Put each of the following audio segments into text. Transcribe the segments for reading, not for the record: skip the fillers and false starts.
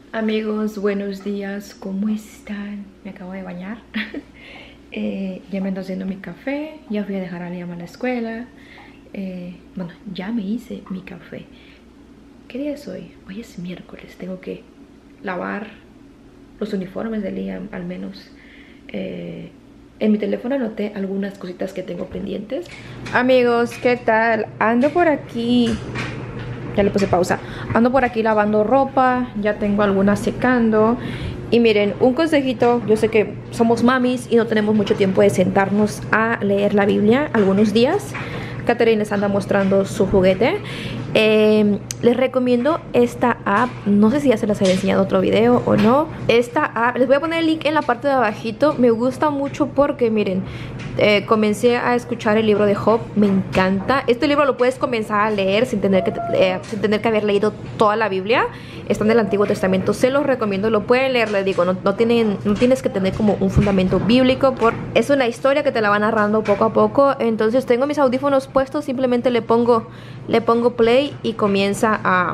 Amigos, buenos días, ¿cómo están? Me acabo de bañar. Ya me ando haciendo mi café. Ya fui a dejar a Liam a la escuela. Bueno, ya me hice mi café. ¿Qué día es hoy? Hoy es miércoles. Tengo que lavar los uniformes de Liam al menos. En mi teléfono anoté algunas cositas que tengo pendientes. Amigos, ¿qué tal? Ando por aquí. Ya le puse pausa. Ando por aquí lavando ropa. Ya tengo algunas secando. Y miren, un consejito. Yo sé que somos mamis y no tenemos mucho tiempo de sentarnos a leer la Biblia algunos días. Catherine les anda mostrando su juguete. Les recomiendo esta app. No sé si ya se las había enseñado en otro video o no. Esta app, les voy a poner el link en la parte de abajito. Me gusta mucho porque miren, comencé a escuchar el libro de Job. Me encanta. Este libro lo puedes comenzar a leer sin tener que haber leído toda la Biblia. Está en el Antiguo Testamento. Se los recomiendo. Lo pueden leer, les digo. No tienes que tener como un fundamento bíblico. Es una historia que te la va narrando poco a poco. Entonces tengo mis audífonos puestos. Simplemente le pongo play y comienza a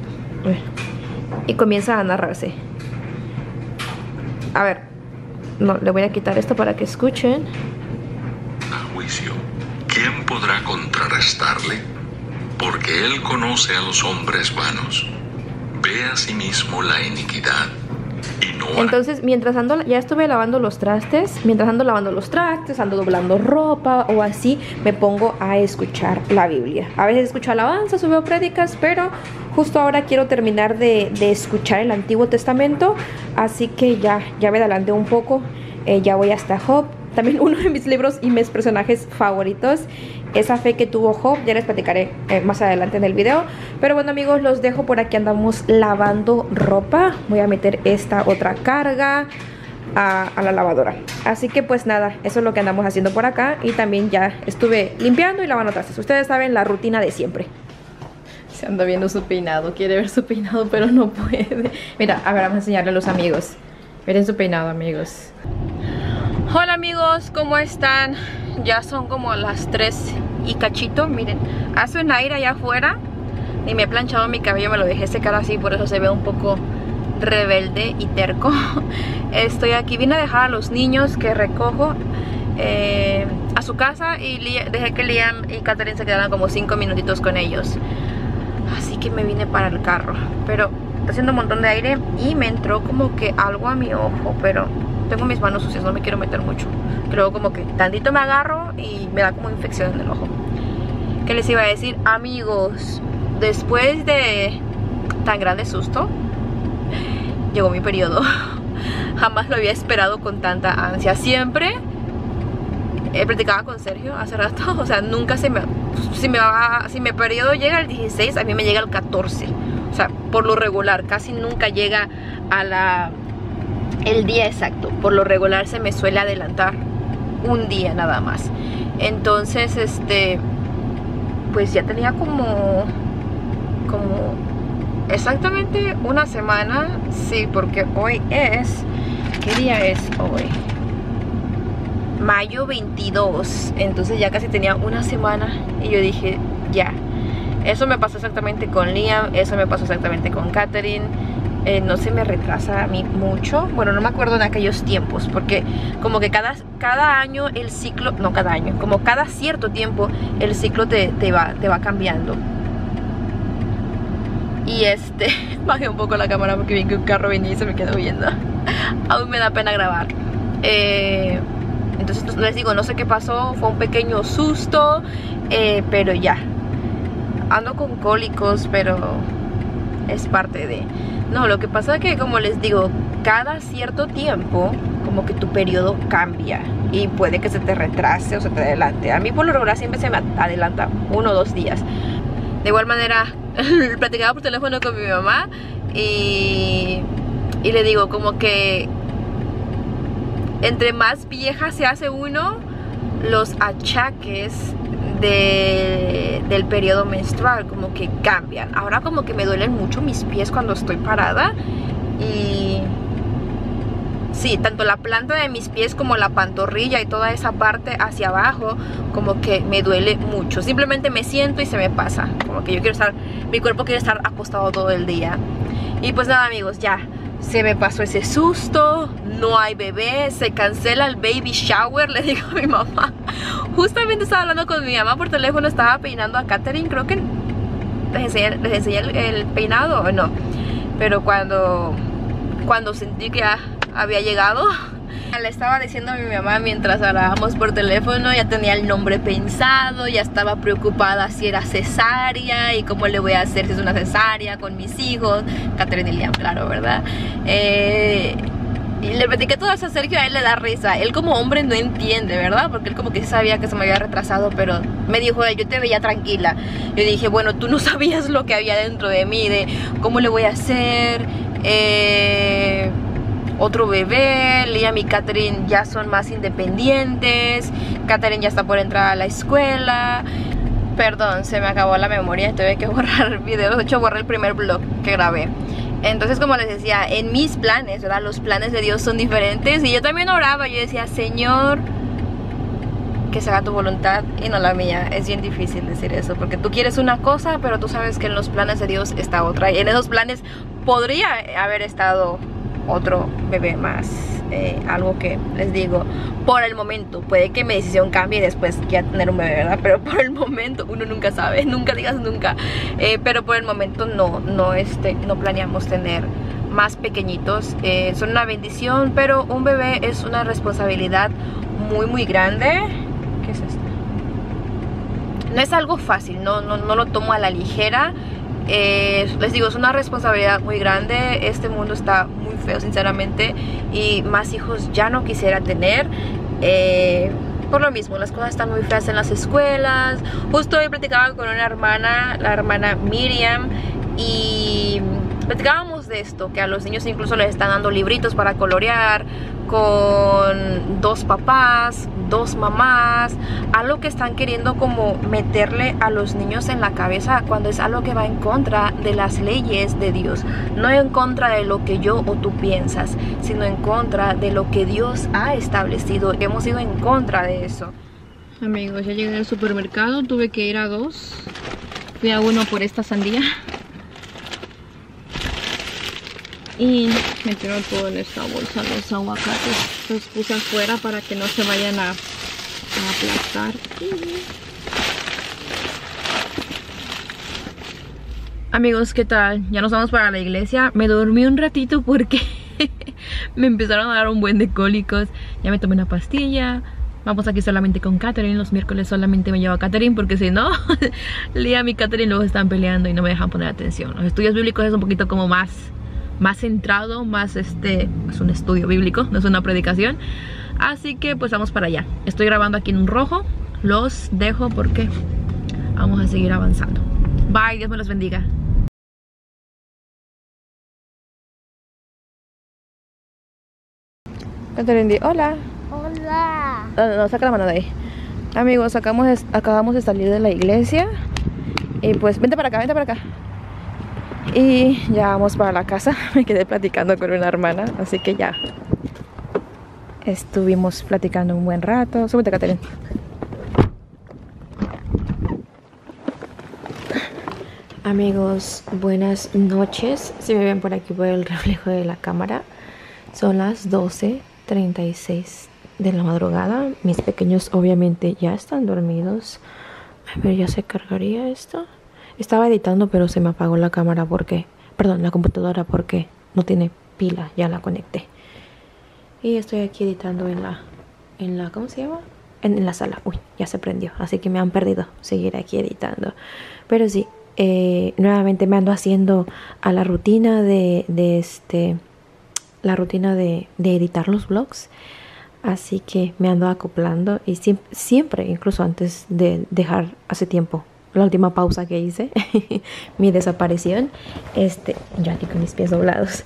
narrarse. A ver, no, le voy a quitar esto para que escuchen. A juicio, ¿quién podrá contrarrestarle? Porque él conoce a los hombres vanos. Ve a sí mismo la iniquidad y no hará. Entonces, mientras ando, ya estuve lavando los trastes. Mientras ando lavando los trastes, ando doblando ropa o así, me pongo a escuchar la Biblia. A veces escucho alabanzas o veo prédicas, pero justo ahora quiero terminar de escuchar el Antiguo Testamento. Así que ya me adelanté un poco. Ya voy hasta Job. También uno de mis libros y mis personajes favoritos, esa fe que tuvo Job. Ya les platicaré más adelante en el video. Pero bueno, amigos, los dejo por aquí. Andamos lavando ropa. Voy a meter esta otra carga a la lavadora. Así que pues nada, eso es lo que andamos haciendo por acá. Y también ya estuve limpiando y lavando trastes. Ustedes saben la rutina de siempre. Se anda viendo su peinado. Quiere ver su peinado, pero no puede. Mira, a ver, vamos a enseñarle a los amigos. Miren su peinado, amigos. Hola amigos, ¿cómo están? Ya son como las 3 y cachito. Miren, hace un aire allá afuera y me he planchado mi cabello, me lo dejé secar así, por eso se ve un poco rebelde y terco. Estoy aquí, vine a dejar a los niños que recojo a su casa y dejé que Liam y Catherine se quedaran como 5 minutitos con ellos. Así que me vine para el carro, pero está haciendo un montón de aire y me entró como que algo a mi ojo, pero tengo mis manos sucias, no me quiero meter mucho. Creo como que tantito me agarro y me da como infección en el ojo. ¿Qué les iba a decir? Amigos, después de tan grande susto, llegó mi periodo. Jamás lo había esperado con tanta ansia. Siempre platicaba con Sergio hace rato. O sea, nunca si mi periodo llega el 16, a mí me llega el 14. O sea, por lo regular, casi nunca llega a el día exacto. Por lo regular se me suele adelantar un día nada más. Entonces, pues ya tenía como exactamente una semana. Sí, porque hoy es... ¿Qué día es hoy? Mayo 22. Entonces ya casi tenía una semana. Y yo dije, ya. Eso me pasó exactamente con Liam. Eso me pasó exactamente con Catherine. No se me retrasa a mí mucho. Bueno, no me acuerdo en aquellos tiempos, porque como que cada año el ciclo, no cada año, como cada cierto tiempo el ciclo te va cambiando. Y bajé un poco la cámara porque vi que un carro venía y se me quedó viendo. Aún me da pena grabar. Entonces les digo, no sé qué pasó, fue un pequeño susto, pero ya. Ando con cólicos, pero es parte de... No, lo que pasa es que, como les digo, cada cierto tiempo como que tu periodo cambia y puede que se te retrase o se te adelante. A mí por lo regular siempre se me adelanta 1 o 2 días. De igual manera, platicaba por teléfono con mi mamá y le digo como que entre más vieja se hace uno, los achaques del periodo menstrual como que cambian. Ahora como que me duelen mucho mis pies cuando estoy parada. Y sí, tanto la planta de mis pies como la pantorrilla y toda esa parte hacia abajo como que me duele mucho. Simplemente me siento y se me pasa. Como que yo quiero estar, mi cuerpo quiere estar acostado todo el día. Y pues nada amigos, ya se me pasó ese susto, no hay bebé, se cancela el baby shower, le digo a mi mamá. Justamente estaba hablando con mi mamá por teléfono, estaba peinando a Katherine, creo que les enseñé el peinado o no. Pero cuando sentí que ya había llegado, le estaba diciendo a mi mamá mientras hablábamos por teléfono, ya tenía el nombre pensado, ya estaba preocupada si era cesárea y cómo le voy a hacer si es una cesárea con mis hijos, Katherine y Liam, claro, ¿verdad? Y le platiqué todo eso a Sergio, a él le da risa. Él como hombre no entiende, ¿verdad? Porque él como que sabía que se me había retrasado, pero me dijo él, yo te veía tranquila. Yo dije, bueno, tú no sabías lo que había dentro de mí, de cómo le voy a hacer, otro bebé. Liam y Katherine ya son más independientes. Katherine ya está por entrar a la escuela. Perdón, se me acabó la memoria, tuve que borrar videos. De hecho, borré el primer vlog que grabé. Entonces, como les decía, en mis planes, ¿verdad? Los planes de Dios son diferentes. Y yo también oraba, yo decía, Señor, que se haga tu voluntad y no la mía. Es bien difícil decir eso, porque tú quieres una cosa, pero tú sabes que en los planes de Dios está otra. Y en esos planes podría haber estado otro bebé más. Algo que les digo, por el momento puede que mi decisión cambie y después quiera tener un bebé, ¿verdad? Pero por el momento uno nunca sabe, nunca digas nunca. Pero por el momento no planeamos tener más pequeñitos. Son una bendición, pero un bebé es una responsabilidad muy grande. ¿Qué es esto? No es algo fácil, no lo tomo a la ligera. Les digo, es una responsabilidad muy grande. Este mundo está muy feo, sinceramente, y más hijos ya no quisiera tener, por lo mismo, las cosas están muy feas en las escuelas. Justo hoy platicaba con una hermana, la hermana Miriam, y platicábamos de esto, que a los niños incluso les están dando libritos para colorear con 2 papás, 2 mamás, algo que están queriendo como meterle a los niños en la cabeza, cuando es algo que va en contra de las leyes de Dios, no en contra de lo que yo o tú piensas, sino en contra de lo que Dios ha establecido. Hemos ido en contra de eso. Amigos, ya llegué al supermercado, tuve que ir a 2, fui a 1 por esta sandía y metieron todo en esta bolsa, los aguacates. Los puse afuera para que no se vayan a aplastar. Amigos, ¿qué tal? Ya nos vamos para la iglesia. Me dormí un ratito porque me empezaron a dar un buen de cólicos. Ya me tomé una pastilla. Vamos aquí solamente con Katherine. Los miércoles solamente me llevo a Katherine, porque si no, Liam y Katherine luego están peleando y no me dejan poner atención. Los estudios bíblicos es un poquito como más centrado, más es un estudio bíblico, no es una predicación. Así que pues vamos para allá. Estoy grabando aquí en un rojo. Los dejo porque vamos a seguir avanzando. Bye, Dios me los bendiga. Katherine, hola. Hola. No, saca la mano de ahí. Amigos, acabamos de salir de la iglesia. Y pues vente para acá. Y ya vamos para la casa. Me quedé platicando con una hermana, así que ya estuvimos platicando un buen rato. Súbete, Katherine. Amigos, buenas noches. Si me ven por aquí por el reflejo de la cámara, son las 12:36 de la madrugada. Mis pequeños obviamente ya están dormidos. A ver, ya se cargaría esto. Estaba editando, pero se me apagó la cámara la computadora, porque no tiene pila. Ya la conecté. Y estoy aquí editando en la ¿cómo se llama? En la sala. Uy, ya se prendió. Así que me han perdido seguir aquí editando. Pero sí, nuevamente me ando haciendo a la rutina de editar los vlogs. Así que me ando acoplando. Y siempre, incluso antes de dejar hace tiempo la última pausa que hice, mi desaparición, yo aquí con mis pies doblados,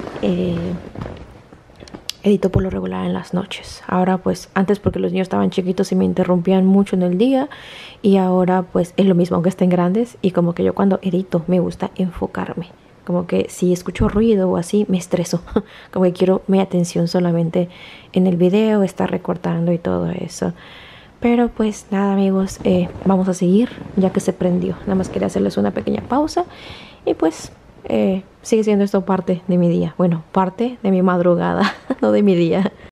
edito por lo regular en las noches. Ahora pues, antes porque los niños estaban chiquitos y me interrumpían mucho en el día, y ahora pues es lo mismo aunque estén grandes, y como que yo cuando edito me gusta enfocarme, como que si escucho ruido o así me estreso, como que quiero mi atención solamente en el video, estar recortando y todo eso. Pero pues nada, amigos, vamos a seguir ya que se prendió. Nada más quería hacerles una pequeña pausa y pues sigue siendo esto parte de mi día. Bueno, parte de mi madrugada, no de mi día.